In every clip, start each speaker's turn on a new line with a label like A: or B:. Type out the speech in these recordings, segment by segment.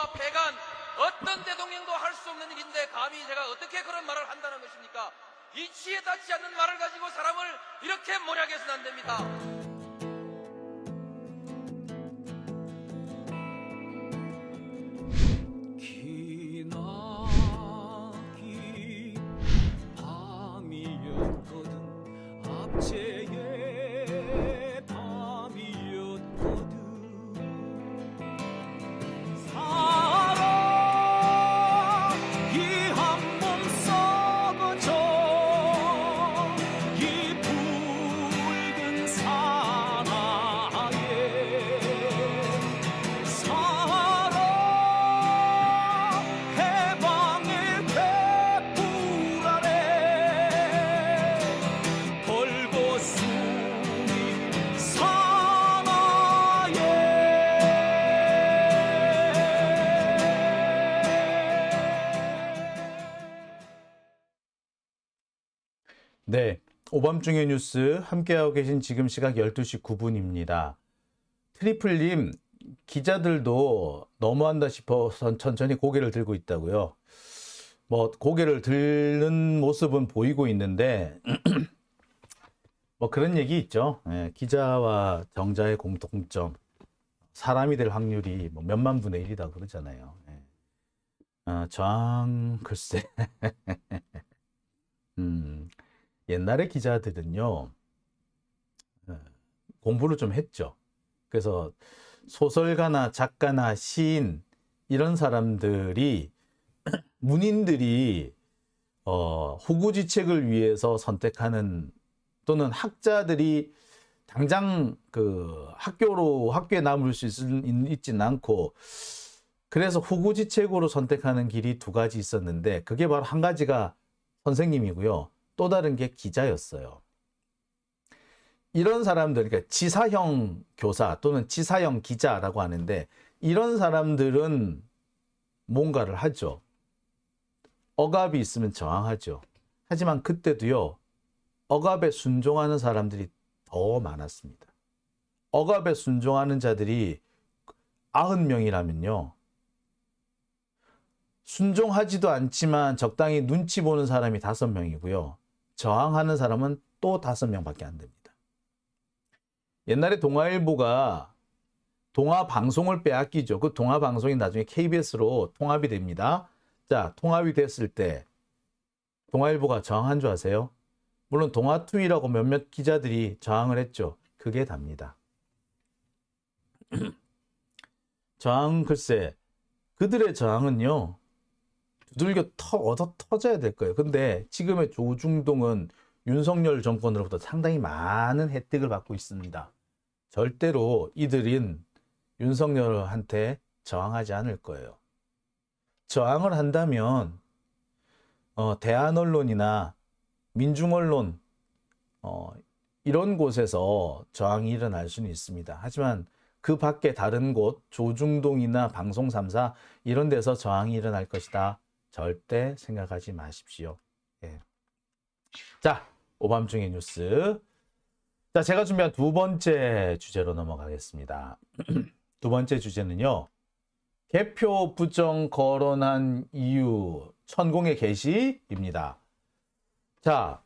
A: 폐간, 어떤 대통령도 할 수 없는 일인데 감히 제가 어떻게 그런 말을 한다는 것입니까? 이치에 닿지 않는 말을 가지고 사람을 이렇게 몰약해서는 안 됩니다.
B: 네, 오밤중의 뉴스 함께하고 계신 지금 시각 12시 9분입니다. 트리플님, 기자들도 너무한다 싶어서 천천히 고개를 들고 있다고요. 뭐 고개를 들는 모습은 보이고 있는데 뭐 그런 얘기 있죠. 예, 기자와 정자의 공통점, 사람이 될 확률이 뭐 몇만 분의 1이다 그러잖아요. 예. 글쎄. 옛날에 기자들은요, 공부를 좀 했죠. 그래서 소설가나 작가나 시인, 이런 사람들이, 문인들이, 후구지책을 위해서 선택하는, 또는 학자들이 당장 학교에 남을 수 있지는 않고, 그래서 후구지책으로 선택하는 길이 두 가지 있었는데, 그게 바로 한 가지가 선생님이고요. 또 다른 게 기자였어요. 이런 사람들, 그러니까 지사형 교사 또는 지사형 기자라고 하는데, 이런 사람들은 뭔가를 하죠. 억압이 있으면 저항하죠. 하지만 그때도요, 억압에 순종하는 사람들이 더 많았습니다. 억압에 순종하는 자들이 90명이라면요, 순종하지도 않지만 적당히 눈치 보는 사람이 5명이고요. 저항하는 사람은 또 5명밖에 안 됩니다. 옛날에 동아일보가 동아방송을 빼앗기죠. 그 동아방송이 나중에 KBS로 통합이 됩니다. 자, 통합이 됐을 때 동아일보가 저항한 줄 아세요? 물론 동아투이라고 몇몇 기자들이 저항을 했죠. 그게 답니다. 저항, 글쎄, 그들의 저항은요, 두들겨 얻어 터져야 될 거예요. 근데 지금의 조중동은 윤석열 정권으로부터 상당히 많은 혜택을 받고 있습니다. 절대로 이들은 윤석열한테 저항하지 않을 거예요. 저항을 한다면 대한언론이나 민중언론 이런 곳에서 저항이 일어날 수는 있습니다. 하지만 그 밖에 다른 곳, 조중동이나 방송 3사 이런 데서 저항이 일어날 것이다. 절대 생각하지 마십시오. 예. 자, 오밤중의 뉴스. 자, 제가 준비한 두 번째 주제로 넘어가겠습니다. 두 번째 주제는요, 개표 부정 거론한 이유 천공의 계시입니다. 자,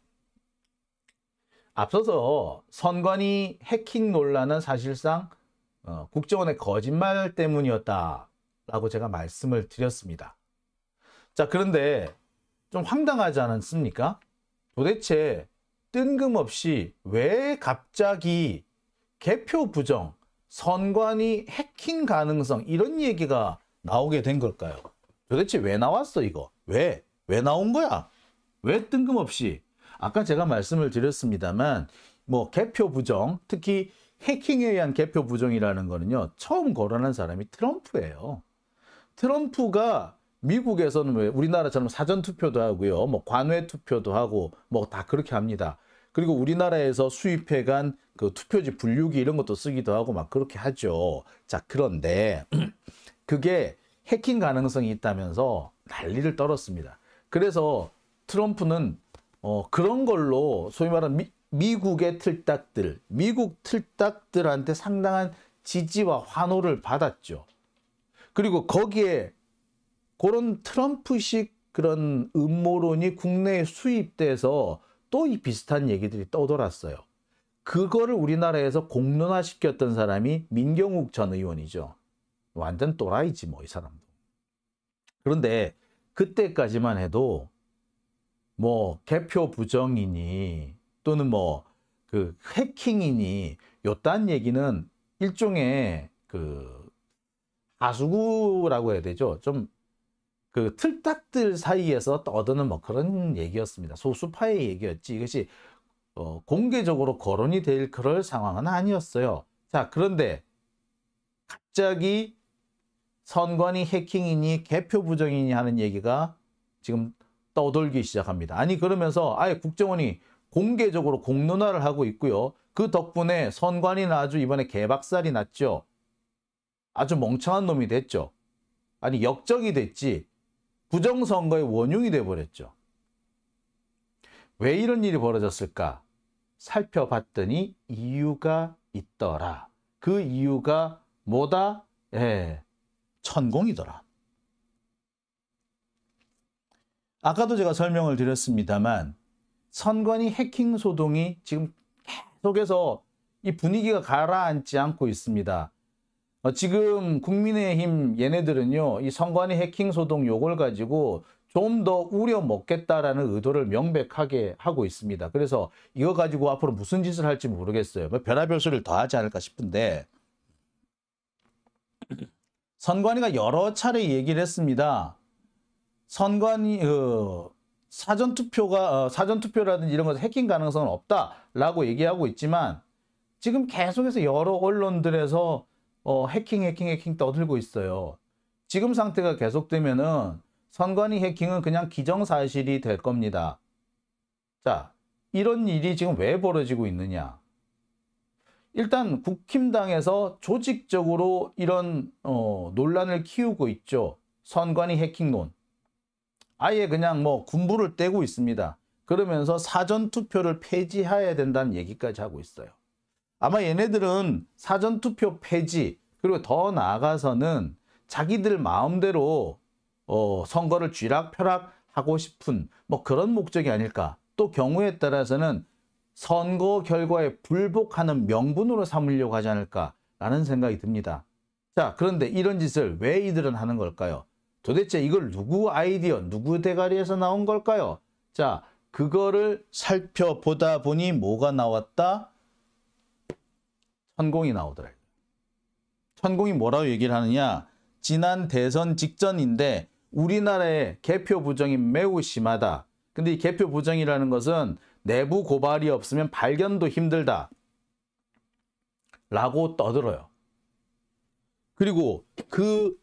B: 앞서서 선관위 해킹 논란은 사실상 국정원의 거짓말 때문이었다라고 제가 말씀을 드렸습니다. 자, 그런데 좀 황당하지 않습니까? 도대체 뜬금없이 왜 갑자기 개표 부정, 선관위 해킹 가능성 이런 얘기가 나오게 된 걸까요? 도대체 왜 나왔어 이거? 왜 나온 거야? 왜 뜬금없이? 아까 제가 말씀을 드렸습니다만 뭐 개표 부정, 특히 해킹에 의한 개표 부정이라는 거는요, 처음 거론한 사람이 트럼프예요. 트럼프가 미국에서는 왜 우리나라처럼 사전투표도 하고요, 뭐 관외투표도 하고 뭐 다 그렇게 합니다. 그리고 우리나라에서 수입해간 그 투표지 분류기 이런 것도 쓰기도 하고 막 그렇게 하죠. 자, 그런데 그게 해킹 가능성이 있다면서 난리를 떨었습니다. 그래서 트럼프는 그런 걸로 소위 말하는 미국의 틀딱들, 미국 틀딱들한테 상당한 지지와 환호를 받았죠. 그리고 거기에 그런 트럼프식 그런 음모론이 국내에 수입돼서 또 이 비슷한 얘기들이 떠돌았어요. 그거를 우리나라에서 공론화시켰던 사람이 민경욱 전 의원이죠. 완전 또라이지 뭐 이 사람도. 그런데 그때까지만 해도 뭐 개표 부정이니 또는 뭐 그 해킹이니 요딴 얘기는 일종의 그 하수구라고 해야 되죠. 좀 그 틀딱들 사이에서 떠드는 뭐 그런 얘기였습니다. 소수파의 얘기였지 이것이 공개적으로 거론이 될 그럴 상황은 아니었어요. 자, 그런데 갑자기 선관위 해킹이니 개표 부정이니 하는 얘기가 지금 떠돌기 시작합니다. 아니 그러면서 아예 국정원이 공개적으로 공론화를 하고 있고요. 그 덕분에 선관위는 아주 이번에 개박살이 났죠. 아주 멍청한 놈이 됐죠. 아니 역적이 됐지. 부정선거의 원흉이 돼버렸죠. 왜 이런 일이 벌어졌을까? 살펴봤더니 이유가 있더라. 그 이유가 뭐다? 천공이더라. 아까도 제가 설명을 드렸습니다만 선관위 해킹 소동이 지금 계속해서 이 분위기가 가라앉지 않고 있습니다. 지금 국민의힘 얘네들은요, 이 선관위 해킹 소동 요걸 가지고 좀 더 우려 먹겠다라는 의도를 명백하게 하고 있습니다. 그래서 이거 가지고 앞으로 무슨 짓을 할지 모르겠어요. 뭐 별의별 소리를 더 하지 않을까 싶은데 선관위가 여러 차례 얘기를 했습니다. 선관위 사전투표라든지 이런 것에 해킹 가능성은 없다라고 얘기하고 있지만 지금 계속해서 여러 언론들에서 해킹 떠들고 있어요. 지금 상태가 계속되면은 선관위 해킹은 그냥 기정사실이 될 겁니다. 자, 이런 일이 지금 왜 벌어지고 있느냐? 일단 국힘당에서 조직적으로 이런 논란을 키우고 있죠. 선관위 해킹론. 아예 그냥 뭐 군부를 떼고 있습니다. 그러면서 사전투표를 폐지해야 된다는 얘기까지 하고 있어요. 아마 얘네들은 사전투표 폐지 그리고 더 나아가서는 자기들 마음대로 선거를 쥐락펴락하고 싶은 뭐 그런 목적이 아닐까. 또 경우에 따라서는 선거 결과에 불복하는 명분으로 삼으려고 하지 않을까라는 생각이 듭니다. 자, 그런데 이런 짓을 왜 이들은 하는 걸까요? 도대체 이걸 누구 아이디어, 누구 대가리에서 나온 걸까요? 자, 그거를 살펴보다 보니 뭐가 나왔다? 천공이 나오더라고요. 천공이 뭐라고 얘기를 하느냐? 지난 대선 직전인데 우리나라의 개표 부정이 매우 심하다. 근데 이 개표 부정이라는 것은 내부 고발이 없으면 발견도 힘들다. 라고 떠들어요. 그리고 그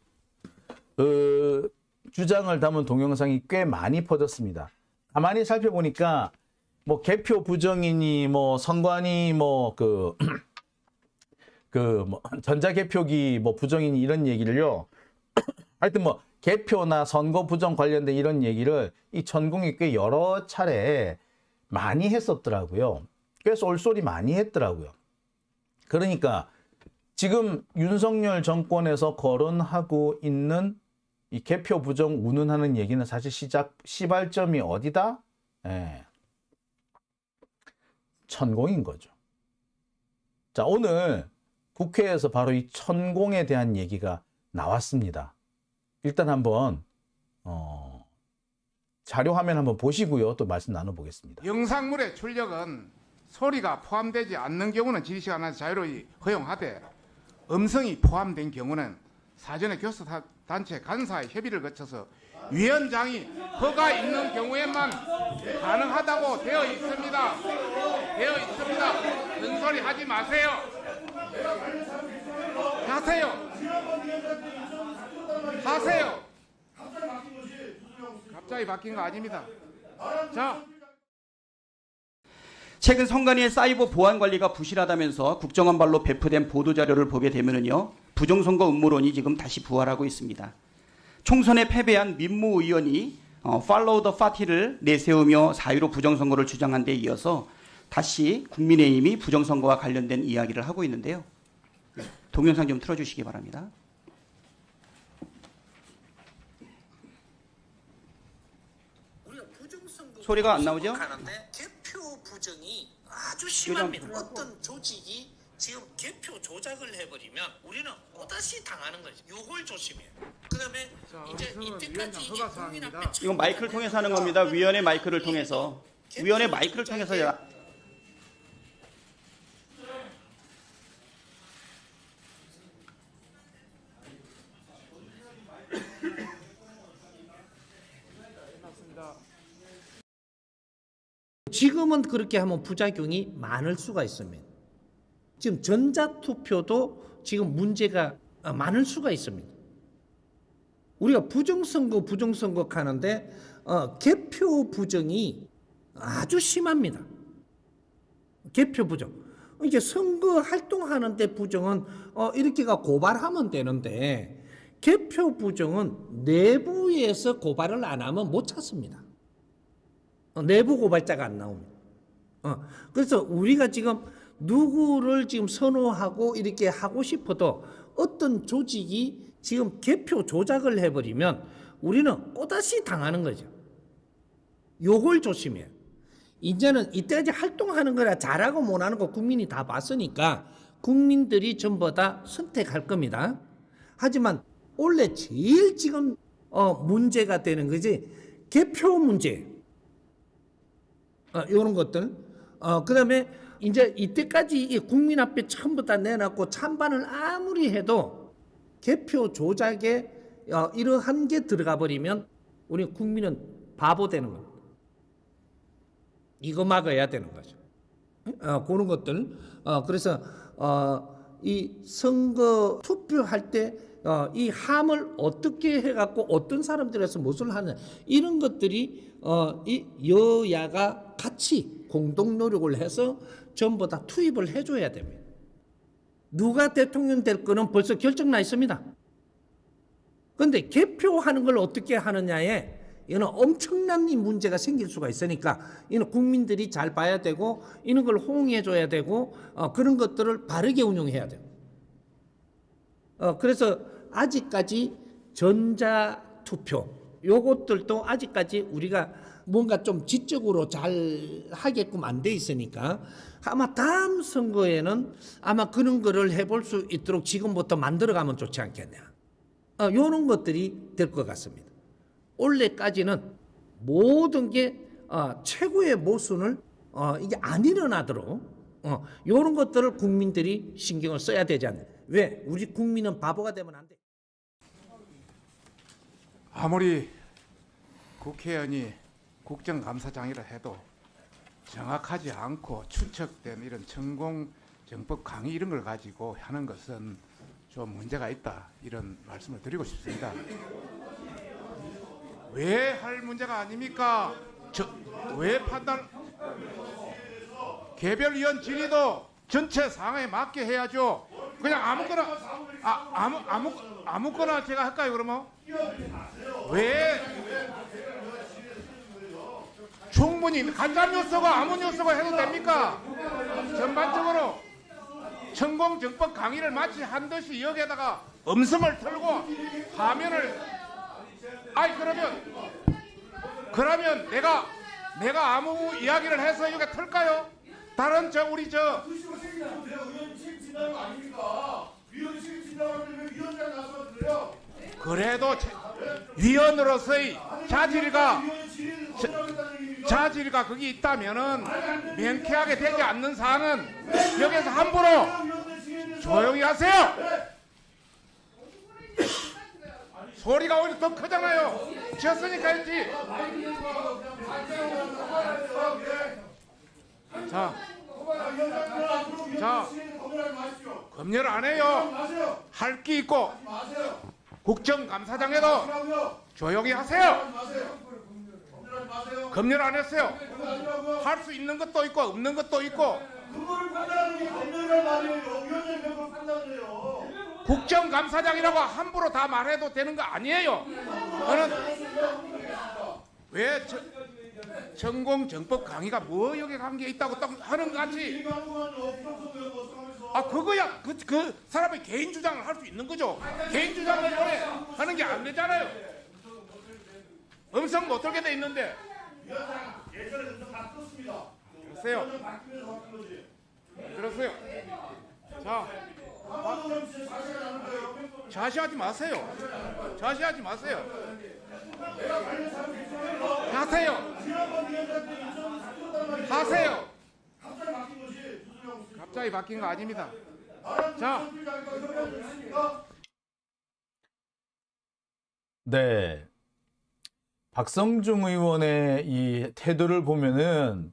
B: 주장을 담은 동영상이 꽤 많이 퍼졌습니다. 가만히 살펴보니까 뭐 개표 부정이니 뭐 선관위 뭐 뭐 전자개표기 뭐 부정이니 이런 얘기를요. 하여튼 뭐 개표나 선거 부정 관련된 이런 얘기를 이 천공이 꽤 여러 차례 많이 했었더라고요. 꽤 쏠쏠이 많이 했더라고요. 그러니까 지금 윤석열 정권에서 거론하고 있는 이 개표 부정 운운하는 얘기는 사실 시발점이 어디다? 천공인 거죠. 자, 오늘 국회에서 바로 이 천공에 대한 얘기가 나왔습니다. 일단 한번 자료 화면 한번 보시고요. 또 말씀 나눠보겠습니다.
C: 영상물의 출력은 소리가 포함되지 않는 경우는 지시간에서 자유로이 허용하되 음성이 포함된 경우는 사전에 교섭단체 간사의 협의를 거쳐서 위원장이 허가 있는 경우에만 가능하다고 되어 있습니다. 큰 소리 하지 마세요. 하세요. 갑자기 바뀐 거 아닙니다. 자.
D: 최근 선관위의 사이버 보안 관리가 부실하다면서 국정원발로 배포된 보도자료를 보게 되면요, 부정선거 음모론이 지금 다시 부활하고 있습니다. 총선에 패배한 민무 의원이 Follow the Party를 내세우며 사유로 부정선거를 주장한 데 이어서 다시 국민의힘이 부정선거와 관련된 이야기를 하고 있는데요. 동영상 좀 틀어주시기 바랍니다. 소리가 안 나오죠?
E: 하는데 개표 부정이 아주 심합니다. 어떤 조직이 지금 개표 조작을 해버리면 우리는 또다시 당하는 거죠. 요걸 조심해요. 그다음에 이제 이때까지 이게 국민 앞에
D: 이건 마이크를 통해서 하는 겁니다. 위원회 마이크를 통해서. 위원회 마이크를 통해서
F: 지금은 그렇게 하면 부작용이 많을 수가 있습니다. 지금 전자투표도 지금 문제가 많을 수가 있습니다. 우리가 부정선거 하는데 개표 부정이 아주 심합니다. 개표 부정. 이제 선거 활동하는데 부정은 이렇게가 고발하면 되는데 개표 부정은 내부에서 고발을 안 하면 못 찾습니다. 내부 고발자가 안 나옵니다. 그래서 우리가 지금 누구를 지금 선호하고 이렇게 하고 싶어도 어떤 조직이 지금 개표 조작을 해버리면 우리는 또다시 당하는 거죠. 요걸 조심해요. 이제는 이때까지 활동하는 거라 잘하고 못하는 거 국민이 다 봤으니까 국민들이 전부 다 선택할 겁니다. 하지만 원래 제일 지금 문제가 되는 거지 개표 문제. 이런 것들. 그 다음에 이제 이때까지 국민 앞에 전부 다 내놨고 찬반을 아무리 해도 개표 조작에 이러한 게 들어가 버리면 우리 국민은 바보 되는 겁니다. 이거 막아야 되는 거죠. 그런 것들. 그래서 이 선거 투표할 때 이 함을 어떻게 해갖고 어떤 사람들에서 무엇을 하느냐 이런 것들이 이 여야가 같이 공동 노력을 해서 전부 다 투입을 해줘야 됩니다. 누가 대통령 될 거는 벌써 결정 나 있습니다. 그런데 개표하는 걸 어떻게 하느냐에 이는 엄청난 문제가 생길 수가 있으니까 이는 국민들이 잘 봐야 되고 이런 걸 호응해 줘야 되고 그런 것들을 바르게 운영해야 돼요. 그래서 아직까지 전자투표 요것들도 아직까지 우리가 뭔가 좀 지적으로 잘 하게끔 안 돼 있으니까 아마 다음 선거에는 아마 그런 거를 해볼 수 있도록 지금부터 만들어가면 좋지 않겠냐. 요런 것들이 될 것 같습니다. 올해까지는 모든 게 최고의 모순을 이게 안 일어나도록 요런 것들을 국민들이 신경을 써야 되지 않나. 왜? 우리 국민은 바보가 되면 안 돼.
C: 아무리 국회의원이 국정감사장이라 해도 정확하지 않고 추측된 이런 천공정법 강의 이런 걸 가지고 하는 것은 좀 문제가 있다 이런 말씀을 드리고 싶습니다. 왜 할 문제가 아닙니까? 왜 판단? 개별위원 질의도 전체 상황에 맞게 해야죠. 그냥 아무거나 제가 할까요 그러면? 왜 충분히 간접 요소가 아무 요소가 해도 됩니까? 전반적으로 천공정법 강의를 마치 한 듯이 여기에다가 음성을 틀고 화면을 그러면 내가 아무 이야기를 해서 여기 틀까요? 다른 우리 그래도 위원으로서의 자질이 거기 있다면은 명쾌하게 되지 않는 사안은 여기서 함부로 조용히 하세요. 소리가 오히려 더 크잖아요. 졌으니까 했지. 자, 검열 안 해요. 할 게 있고 국정감사장에도 조용히 하세요. 검열 안 했어요. 할 수 있는 것도 있고 없는 것도 있고. 국정감사장이라고 함부로 다 말해도 되는 거 아니에요. 저는 왜 천공정법 강의가 뭐 여기 관계 있다고 딱 하는 것 같이. 그거야 그 사람의 개인 주장을 할 수 있는 거죠. 개인 주장을 하는 게 안 되잖아요. 음성 못 들게 돼 있는데 들었어요. 들었어요. 자, 자시하지 마세요. 자시하지 마세요. 하세요. 하세요. 갑자기 바뀐 거 아닙니다. 자,
B: 네. 박성중 의원의 이 태도를 보면은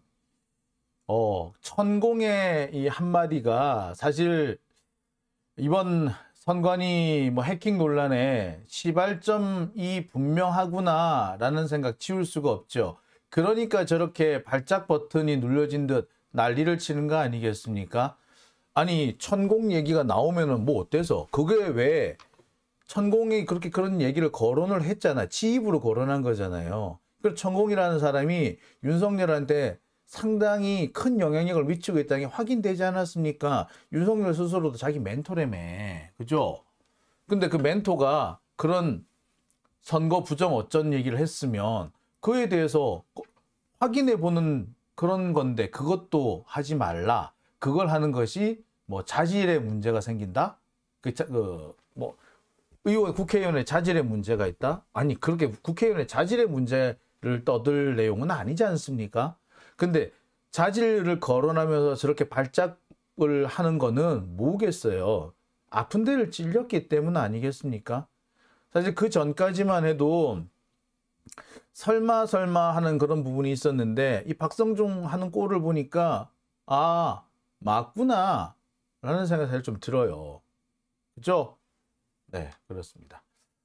B: 천공의 이 한마디가 사실 이번 선관위 뭐 해킹 논란에 시발점이 분명하구나라는 생각 지울 수가 없죠. 그러니까 저렇게 발작 버튼이 눌려진 듯 난리를 치는 거 아니겠습니까? 아니 천공 얘기가 나오면은 뭐 어때서? 그게 왜 천공이 그렇게 그런 얘기를 거론을 했잖아. 지 입으로 거론한 거잖아요. 그래서 천공이라는 사람이 윤석열한테 상당히 큰 영향력을 미치고 있다는 게 확인되지 않았습니까? 윤석열 스스로도 자기 멘토라며. 그죠? 근데 그 멘토가 그런 선거 부정 어쩐 얘기를 했으면 그에 대해서 확인해 보는 그런 건데 그것도 하지 말라. 그걸 하는 것이 뭐 자질의 문제가 생긴다? 뭐 국회의원의 자질의 문제가 있다? 아니 그렇게 국회의원의 자질의 문제를 떠들 내용은 아니지 않습니까? 근데 자질을 거론하면서 저렇게 발작을 하는 거는 뭐겠어요? 아픈 데를 찔렸기 때문 아니겠습니까? 사실 그 전까지만 해도 설마 하는 그런 부분이 있었는데 이 박성중 하는 꼴을 보니까 아 맞구나 라는 생각이 사실 좀 들어요. 그죠? 네, 그렇습니다.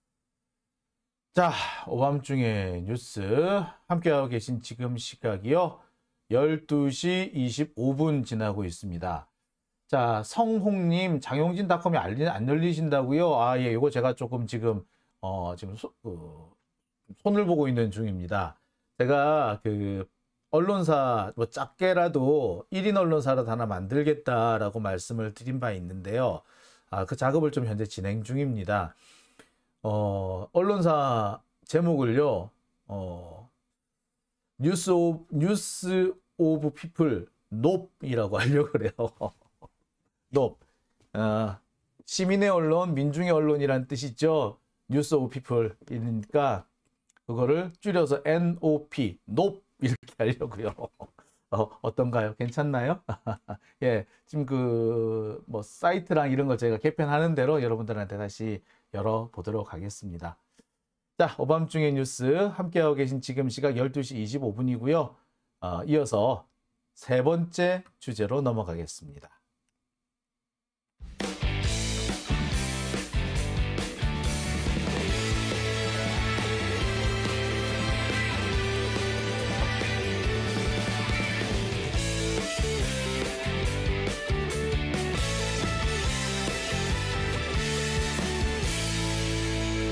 B: 자, 오밤중의 뉴스 함께하고 계신 지금 시각이요. 12시 25분 지나고 있습니다. 자, 성홍님, 장용진닷컴이 안 열리신다고요? 아, 예, 이거 제가 조금 지금 손을 보고 있는 중입니다. 제가 그 언론사 뭐 작게라도 1인 언론사라도 하나 만들겠다라고 말씀을 드린 바 있는데요. 그 작업을 좀 현재 진행 중입니다. 언론사 제목을요, 뉴스 오브 피플 높이라고 하려고 그래요. 높. 시민의 언론, 민중의 언론이란 뜻이죠. 뉴스 오브 피플이니까 그거를 줄여서 NOP, 높 이렇게 하려고요. 어떤가요? 괜찮나요? 예, 지금 뭐 사이트랑 이런 걸 저희가 개편하는 대로 여러분들한테 다시 열어보도록 하겠습니다. 자, 오밤중의 뉴스 함께하고 계신 지금 시각 12시 25분이고요. 이어서 세 번째 주제로 넘어가겠습니다.